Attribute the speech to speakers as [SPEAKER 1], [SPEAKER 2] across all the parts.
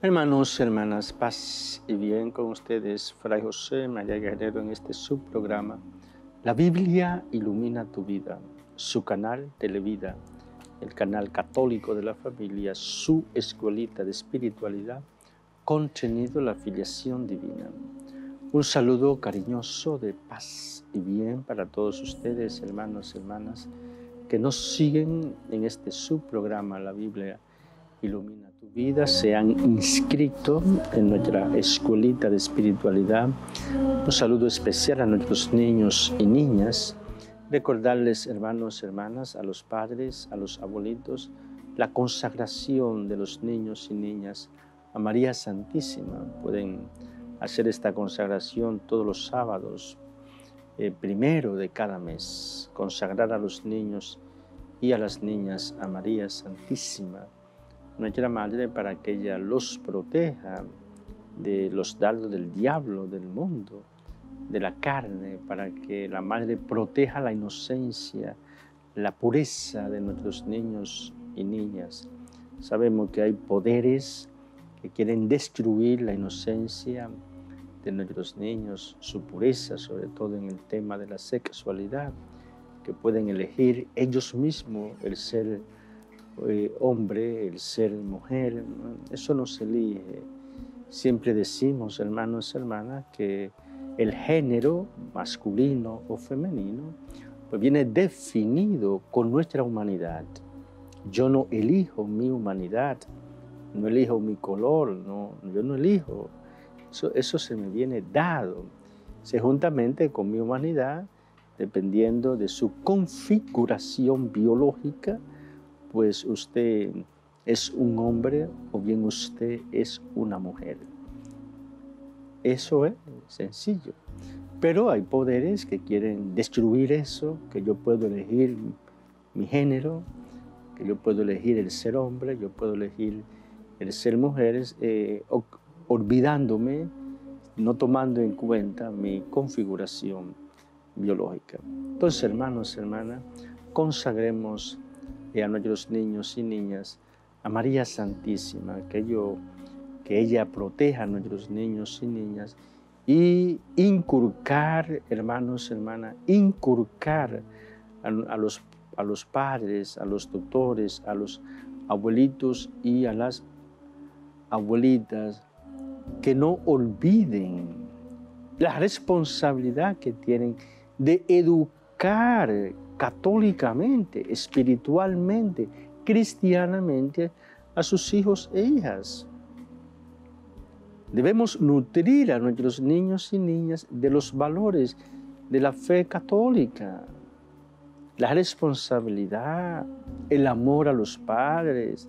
[SPEAKER 1] Hermanos, hermanas, paz y bien con ustedes, Fray José María Guerrero, en este subprograma La Biblia ilumina tu vida, su canal Televida, el canal católico de la familia, su escuelita de espiritualidad, contenido la filiación divina. Un saludo cariñoso de paz y bien para todos ustedes, hermanos y hermanas, que nos siguen en este subprograma La Biblia ilumina tu vida, se han inscrito en nuestra escuelita de espiritualidad. Un saludo especial a nuestros niños y niñas. Recordarles, hermanos y hermanas, a los padres, a los abuelitos, la consagración de los niños y niñas a María Santísima. Pueden hacer esta consagración todos los sábados, primero de cada mes. Consagrar a los niños y a las niñas a María Santísima, nuestra Madre, para que ella los proteja de los dardos del diablo, del mundo, de la carne, para que la Madre proteja la inocencia, la pureza de nuestros niños y niñas. Sabemos que hay poderes que quieren destruir la inocencia de nuestros niños, su pureza, sobre todo en el tema de la sexualidad, que pueden elegir ellos mismos el ser hombre, el ser mujer. Eso no se elige. Siempre decimos, hermanos y hermanas, que el género masculino o femenino pues viene definido con nuestra humanidad. Yo no elijo mi humanidad, no elijo mi color, yo no elijo. Eso se me viene dado, juntamente con mi humanidad, dependiendo de su configuración biológica, pues usted es un hombre o bien usted es una mujer. Eso es sencillo. Pero hay poderes que quieren destruir eso, que yo puedo elegir mi género, que yo puedo elegir el ser hombre, yo puedo elegir el ser mujer, olvidándome, no tomando en cuenta mi configuración biológica. Entonces, hermanos, hermanas, consagremos a nuestros niños y niñas a María Santísima, que ella proteja a nuestros niños y niñas, y inculcar, hermanos, hermanas, inculcar a los padres, a los doctores, a los abuelitos y a las abuelitas, que no olviden la responsabilidad que tienen de educar católicamente, espiritualmente, cristianamente a sus hijos e hijas. Debemos nutrir a nuestros niños y niñas de los valores de la fe católica, la responsabilidad, el amor a los padres,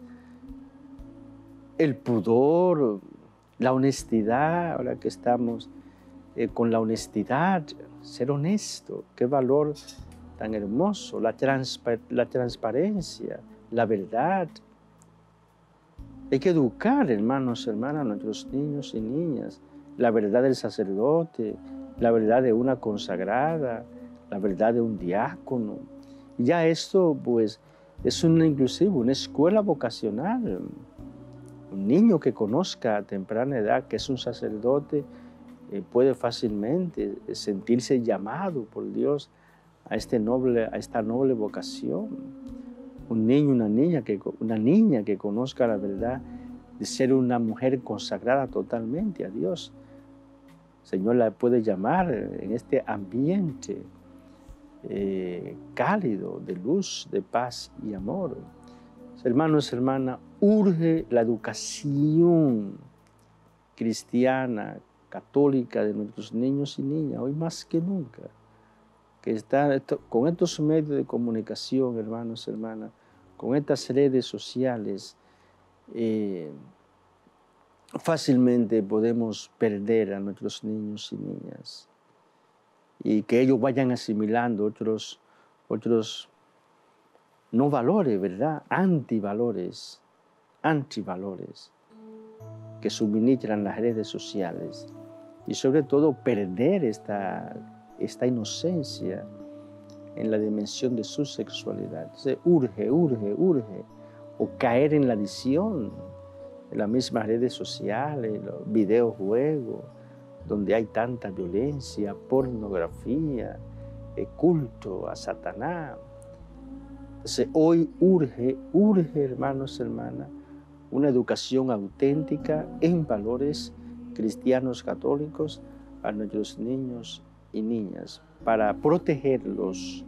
[SPEAKER 1] el pudor, la honestidad. Ahora que estamos con la honestidad, ser honesto, qué valor tan hermoso, la transparencia, la verdad. Hay que educar, hermanos, hermanas, a nuestros niños y niñas, la verdad del sacerdote, la verdad de una consagrada, la verdad de un diácono. Y ya esto, pues, es inclusive una escuela vocacional. Un niño que conozca a temprana edad que es un sacerdote puede fácilmente sentirse llamado por Dios a esta noble vocación. Un niño, una niña que conozca la verdad de ser una mujer consagrada totalmente a Dios. El Señor la puede llamar en este ambiente cálido, de luz, de paz y amor. Hermanos, hermanas, urge la educación cristiana, católica de nuestros niños y niñas, hoy más que nunca, que con estos medios de comunicación, hermanos, hermanas, con estas redes sociales, fácilmente podemos perder a nuestros niños y niñas y que ellos vayan asimilando otros no valores, ¿verdad? Antivalores que suministran las redes sociales, y sobre todo perder esta inocencia en la dimensión de su sexualidad. Entonces urge, o caer en la adicción en las mismas redes sociales, los videojuegos, donde hay tanta violencia, pornografía, culto a Satanás. Entonces, hoy urge, hermanos y hermanas, una educación auténtica en valores cristianos católicos a nuestros niños y niñas, para protegerlos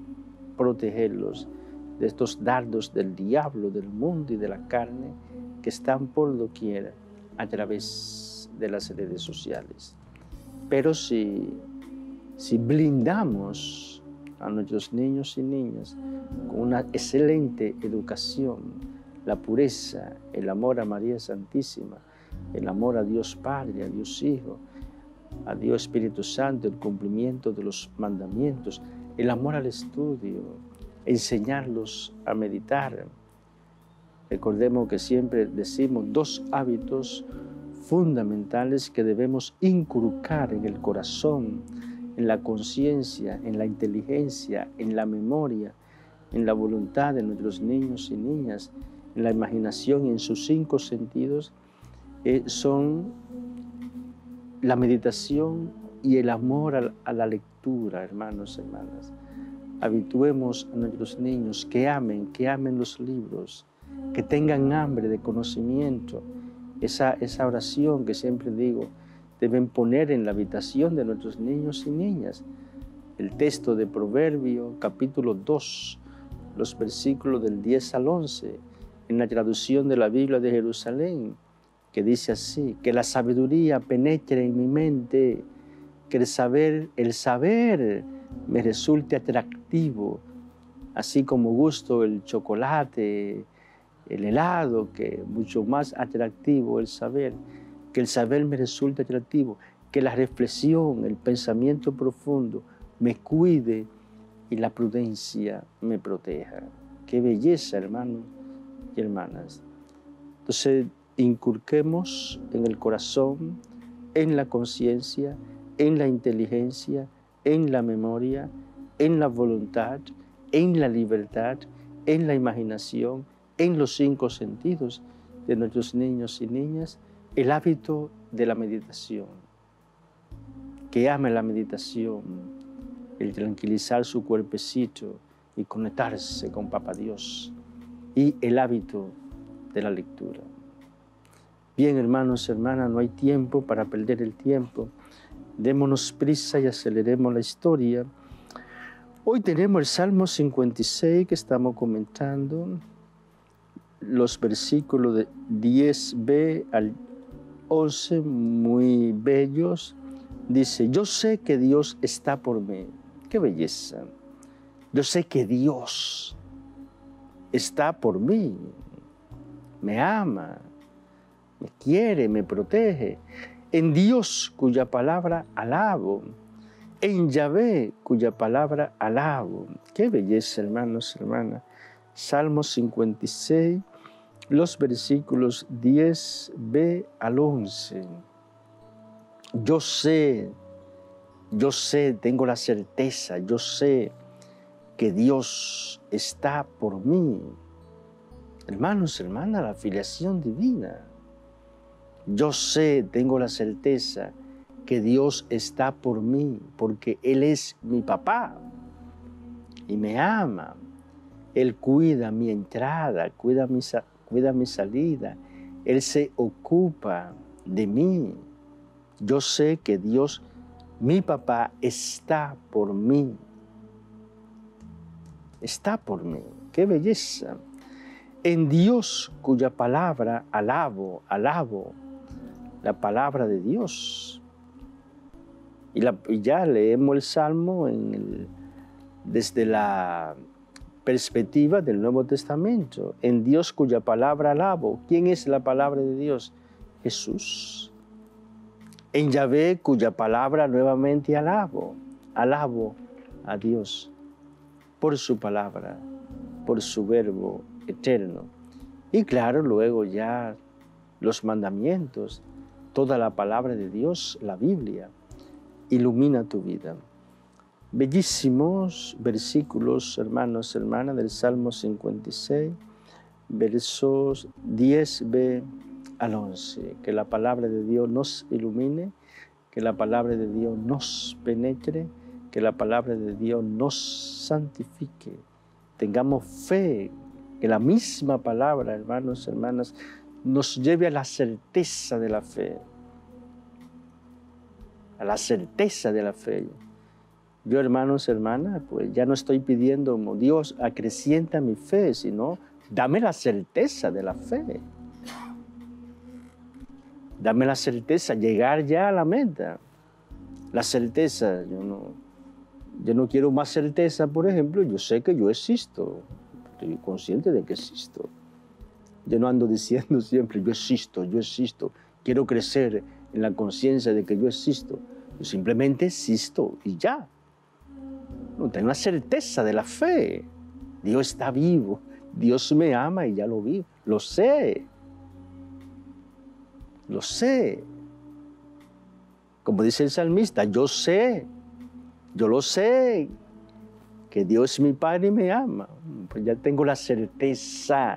[SPEAKER 1] de estos dardos del diablo, del mundo y de la carne que están por doquier a través de las redes sociales. Pero si blindamos a nuestros niños y niñas con una excelente educación, la pureza, el amor a María Santísima, el amor a Dios Padre, a Dios Hijo, a Dios Espíritu Santo, el cumplimiento de los mandamientos, el amor al estudio, enseñarlos a meditar. Recordemos que siempre decimos 2 hábitos fundamentales que debemos inculcar en el corazón, en la conciencia, en la inteligencia, en la memoria, en la voluntad de nuestros niños y niñas, en la imaginación y en sus 5 sentidos, son la meditación y el amor a la lectura, hermanos y hermanas. Habituemos a nuestros niños que amen los libros, que tengan hambre de conocimiento. Esa oración que siempre digo, deben poner en la habitación de nuestros niños y niñas. El texto de Proverbios, capítulo 2, los versículos del 10 al 11, en la traducción de la Biblia de Jerusalén, que dice así: que la sabiduría penetre en mi mente, que el saber me resulte atractivo, así como gusto el chocolate, el helado, que mucho más atractivo el saber, que el saber me resulte atractivo, que la reflexión, el pensamiento profundo me cuide y la prudencia me proteja. ¡Qué belleza, hermanos y hermanas! Entonces, inculquemos en el corazón, en la conciencia, en la inteligencia, en la memoria, en la voluntad, en la libertad, en la imaginación, en los 5 sentidos de nuestros niños y niñas, el hábito de la meditación. Que ame la meditación, el tranquilizar su cuerpecito y conectarse con Papá Dios, y el hábito de la lectura. Bien, hermanos y hermanas, no hay tiempo para perder el tiempo. Démonos prisa y aceleremos la historia. Hoy tenemos el Salmo 56 que estamos comentando, los versículos de 10b al 11, muy bellos. Dice: yo sé que Dios está por mí. ¡Qué belleza! Yo sé que Dios está por mí, me ama, me quiere, me protege. En Dios, cuya palabra alabo. En Yahvé, cuya palabra alabo. ¡Qué belleza, hermanos y hermanas! Salmo 56, los versículos 10b al 11. Yo sé, tengo la certeza, yo sé que Dios está por mí. Hermanos y hermanas, la filiación divina. Yo sé, tengo la certeza que Dios está por mí, porque Él es mi papá y me ama. Él cuida mi entrada, cuida mi salida. Él se ocupa de mí. Yo sé que Dios, mi papá, está por mí. Está por mí. ¡Qué belleza! En Dios, cuya palabra alabo, la palabra de Dios. Y ya leemos el Salmo desde la perspectiva del Nuevo Testamento. En Dios, cuya palabra alabo. ¿Quién es la palabra de Dios? Jesús. En Yahvé, cuya palabra nuevamente alabo. Alabo a Dios por su palabra, por su verbo eterno. Y claro, luego ya los mandamientos, toda la palabra de Dios, la Biblia, ilumina tu vida. Bellísimos versículos, hermanos y hermanas, del Salmo 56, versos 10b al 11. Que la palabra de Dios nos ilumine, que la palabra de Dios nos penetre, que la palabra de Dios nos santifique. Tengamos fe, que la misma palabra, hermanos, hermanas, nos lleve a la certeza de la fe. A la certeza de la fe. Yo, hermanos, hermanas, pues ya no estoy pidiendo como Dios acrecienta mi fe, sino dame la certeza de la fe. Dame la certeza, llegar ya a la meta. La certeza, yo no quiero más certeza, por ejemplo, yo sé que yo existo. Estoy consciente de que existo. Yo no ando diciendo siempre, yo existo. Quiero crecer en la conciencia de que yo existo. Yo simplemente existo y ya. No tengo la certeza de la fe. Dios está vivo. Dios me ama y ya lo vi. Lo sé. Lo sé. Como dice el salmista, yo sé. Yo lo sé. Que Dios es mi Padre y me ama. Pues ya tengo la certeza.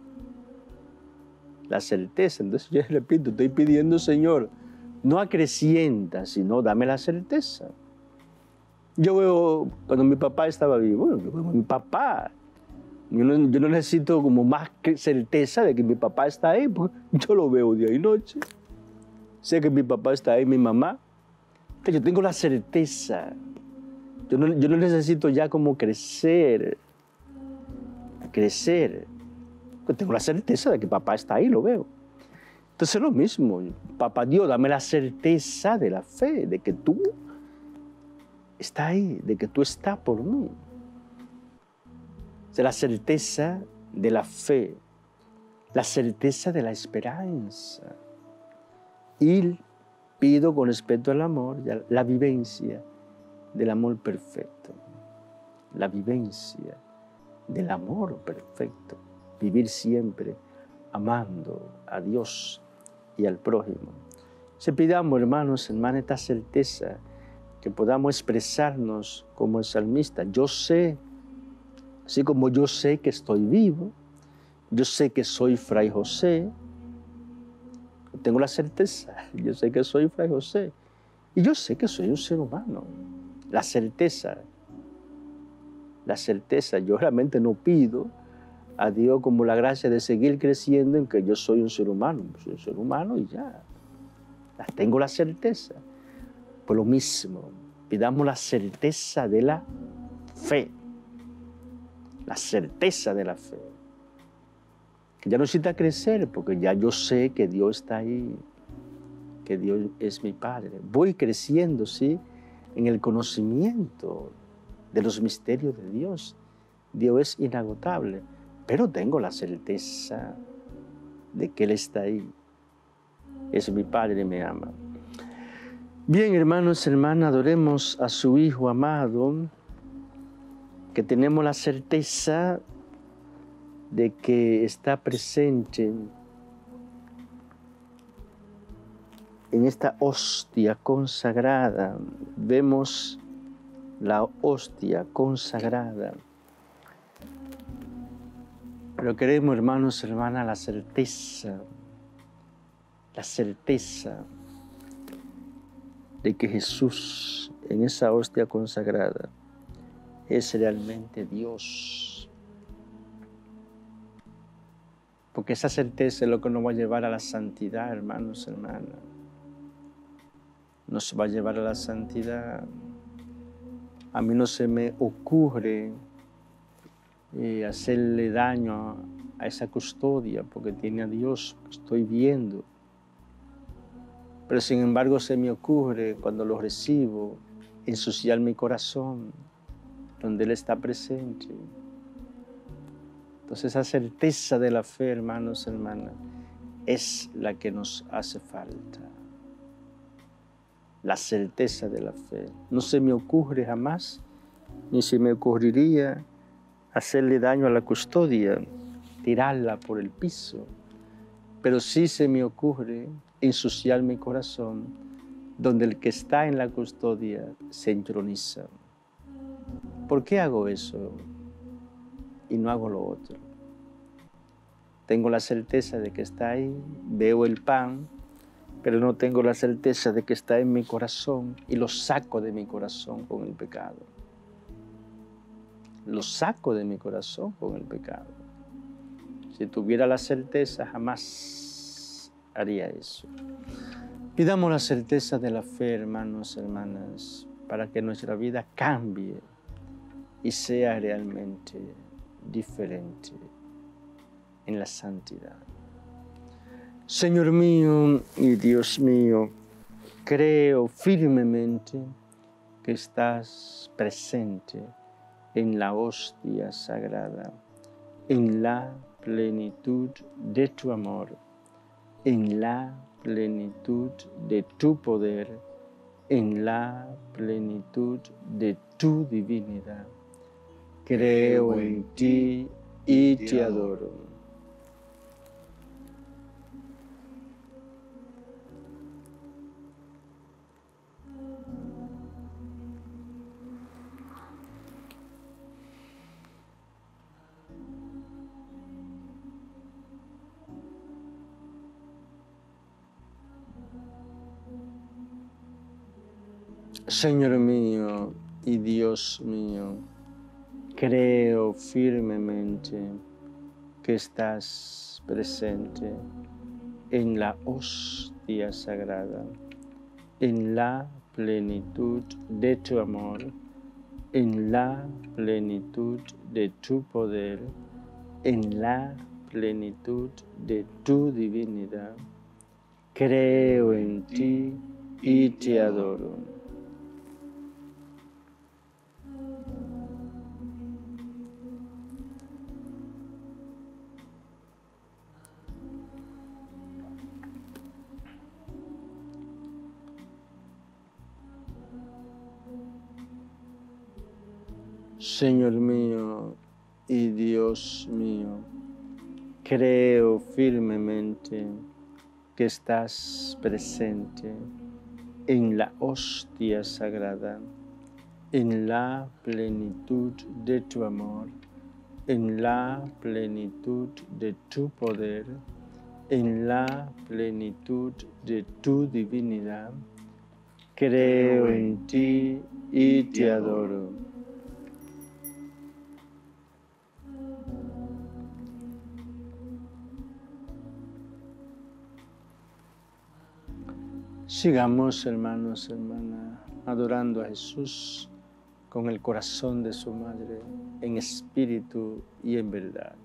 [SPEAKER 1] La certeza. Entonces yo repito, estoy pidiendo, Señor, no acrecienta, sino dame la certeza. Yo veo, cuando mi papá estaba vivo, yo veo a mi papá. Yo no necesito como más certeza de que mi papá está ahí, porque yo lo veo día y noche. Sé que mi papá está ahí, mi mamá. Entonces yo tengo la certeza. Yo no necesito ya como crecer. Pues tengo la certeza de que papá está ahí, lo veo. Entonces es lo mismo. Papá Dios, dame la certeza de la fe, de que tú estás ahí, de que tú estás por mí. Es la certeza de la fe, la certeza de la esperanza. Y pido con respecto al amor, la vivencia del amor perfecto. La vivencia del amor perfecto. Vivir siempre amando a Dios y al prójimo. Se pidamos, hermanos, hermanas, esta certeza, que podamos expresarnos como el salmista. Yo sé, así como yo sé que estoy vivo, yo sé que soy Fray José, tengo la certeza, yo sé que soy Fray José, y yo sé que soy un ser humano. La certeza, yo realmente no pido a Dios como la gracia de seguir creciendo en que yo soy un ser humano y ya. Tengo la certeza. Por lo mismo, pidamos la certeza de la fe. La certeza de la fe. Que ya no necesita crecer porque ya yo sé que Dios está ahí, que Dios es mi Padre. Voy creciendo, sí, en el conocimiento de los misterios de Dios. Dios es inagotable, pero tengo la certeza de que Él está ahí. Es mi Padre y me ama. Bien, hermanos, hermanas, adoremos a su Hijo amado, que tenemos la certeza de que está presente en esta hostia consagrada. Vemos la hostia consagrada. Pero queremos, hermanos, hermanas, la certeza de que Jesús en esa hostia consagrada es realmente Dios. Porque esa certeza es lo que nos va a llevar a la santidad, hermanos, hermanas. Nos va a llevar a la santidad. A mí no se me ocurre hacerle daño a esa custodia porque tiene a Dios, estoy viendo. Pero sin embargo se me ocurre cuando lo recibo ensuciar mi corazón donde Él está presente. Entonces esa certeza de la fe, hermanos, hermanas, es la que nos hace falta. La certeza de la fe. No se me ocurre jamás, ni se me ocurriría hacerle daño a la custodia, tirarla por el piso. Pero sí se me ocurre ensuciar mi corazón, donde el que está en la custodia se entroniza. ¿Por qué hago eso y no hago lo otro? Tengo la certeza de que está ahí, veo el pan, pero no tengo la certeza de que está en mi corazón y lo saco de mi corazón con el pecado. Lo saco de mi corazón con el pecado. Si tuviera la certeza, jamás haría eso. Pidamos la certeza de la fe, hermanos, hermanas, para que nuestra vida cambie y sea realmente diferente en la santidad. Señor mío y Dios mío, creo firmemente que estás presente en la hostia sagrada, en la plenitud de tu amor, en la plenitud de tu poder, en la plenitud de tu divinidad. Creo en ti y te adoro. Señor mío y Dios mío, creo firmemente que estás presente en la hostia sagrada, en la plenitud de tu amor, en la plenitud de tu poder, en la plenitud de tu divinidad. Creo en ti y te adoro. Señor mío y Dios mío, creo firmemente que estás presente en la hostia sagrada, en la plenitud de tu amor, en la plenitud de tu poder, en la plenitud de tu divinidad. Creo en ti y te adoro. Sigamos, hermanos, hermanas, adorando a Jesús con el corazón de su madre, en espíritu y en verdad.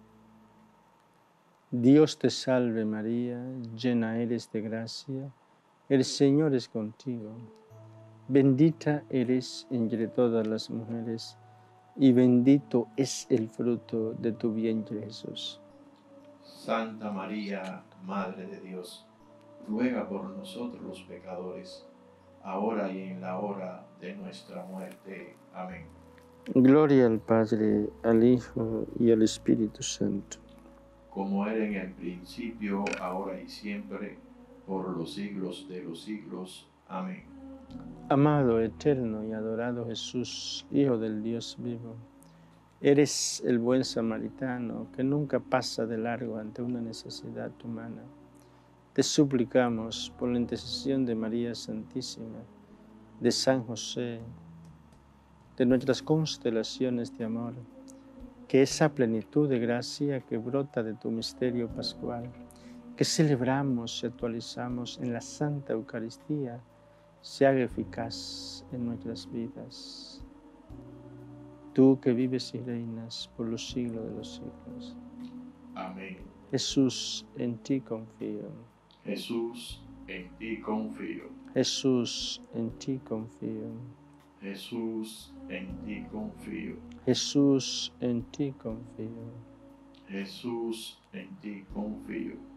[SPEAKER 1] Dios te salve María, llena eres de gracia, el Señor es contigo. Bendita eres entre todas las mujeres, y bendito es el fruto de tu vientre, Jesús.
[SPEAKER 2] Santa María, Madre de Dios, ruega por nosotros los pecadores, ahora y en la hora de nuestra muerte. Amén.
[SPEAKER 1] Gloria al Padre, al Hijo y al Espíritu Santo.
[SPEAKER 2] Como era en el principio, ahora y siempre, por los siglos de los siglos. Amén.
[SPEAKER 1] Amado, eterno y adorado Jesús, Hijo del Dios vivo, eres el buen samaritano que nunca pasa de largo ante una necesidad humana. Te suplicamos por la intercesión de María Santísima, de San José, de nuestras constelaciones de amor, que esa plenitud de gracia que brota de tu misterio pascual, que celebramos y actualizamos en la Santa Eucaristía, se haga eficaz en nuestras vidas. Tú que vives y reinas por los siglos de los siglos.
[SPEAKER 2] Amén.
[SPEAKER 1] Jesús, en ti confío.
[SPEAKER 2] Jesús, en ti confío.
[SPEAKER 1] Jesús, en ti confío.
[SPEAKER 2] Jesús, en ti confío.
[SPEAKER 1] Jesús, en ti confío.
[SPEAKER 2] Jesús, en ti confío.